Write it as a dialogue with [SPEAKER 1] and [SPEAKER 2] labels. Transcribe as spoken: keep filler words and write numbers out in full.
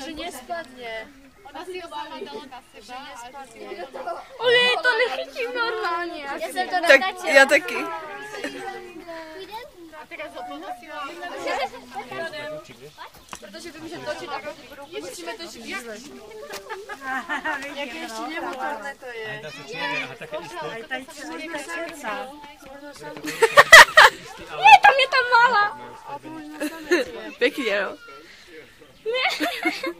[SPEAKER 1] Že nespadne. Ona si obáva dala na seba, ale nespadne.
[SPEAKER 2] Ojej, to nechytím normálne.
[SPEAKER 1] Ja som to
[SPEAKER 3] Tak ja taky.
[SPEAKER 1] A teraz ho ponosila. Pretože to môžem točiť ako ty budú. Musíme točiť výzve. Jaké ešte nemotorné to je.
[SPEAKER 4] Aj tady červená srdca.
[SPEAKER 2] Nie, tam je tam mala.
[SPEAKER 3] Pekne, no.
[SPEAKER 2] Nie.